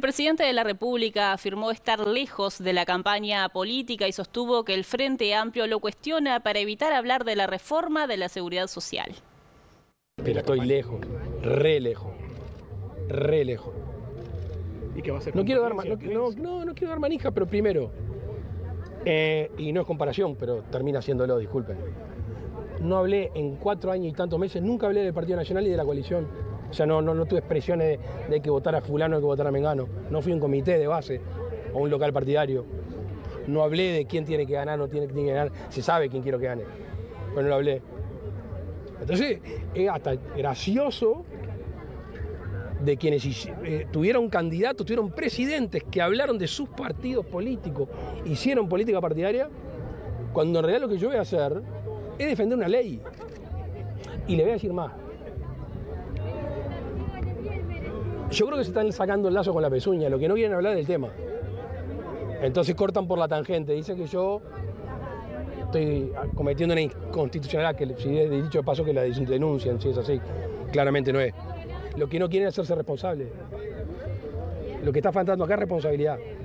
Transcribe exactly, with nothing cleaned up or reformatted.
El presidente de la República afirmó estar lejos de la campaña política y sostuvo que el Frente Amplio lo cuestiona para evitar hablar de la reforma de la seguridad social. Pero estoy lejos, re lejos, re lejos. ¿Y qué va a hacer? No quiero dar, no, no, no, no quiero dar manija, pero primero, eh, y no es comparación, pero termina haciéndolo, disculpen. No hablé en cuatro años y tantos meses, nunca hablé del Partido Nacional y de la coalición. O sea, no, no, no tuve expresiones de, de que votar a fulano, de que votar a Mengano. No fui a un comité de base o un local partidario. No hablé de quién tiene que ganar, no tiene, tiene que ganar. Se sabe quién quiero que gane, pero no lo hablé. Entonces, es hasta gracioso de quienes eh, tuvieron candidatos, tuvieron presidentes que hablaron de sus partidos políticos, hicieron política partidaria, cuando en realidad lo que yo voy a hacer es defender una ley. Y le voy a decir más. Yo creo que se están sacando el lazo con la pezuña, lo que no quieren hablar del tema. Entonces cortan por la tangente, dicen que yo estoy cometiendo una inconstitucionalidad, que si es dicho de paso que la denuncian, si es así, claramente no es. Lo que no quieren es hacerse responsable. Lo que está faltando acá es responsabilidad.